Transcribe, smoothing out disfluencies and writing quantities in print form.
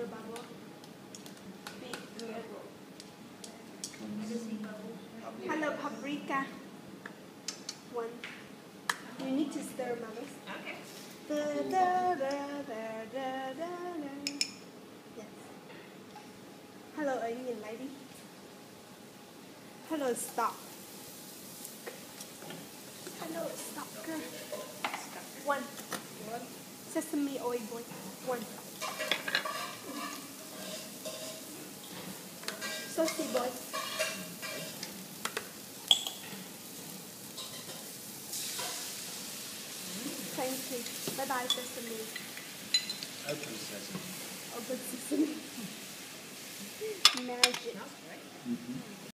the bubble. Big bubble. I just see bubble. Hello, paprika. One. You need to stir, Mama. Okay. Yes. Hello, Indian lady. Hello, stop. Hello, stop, girl. One. Sesame oil boy. One. Saucy boy. Thank you. Bye bye, sesame. Open sesame. Open sesame. Magic. Smells great. Mm-hmm.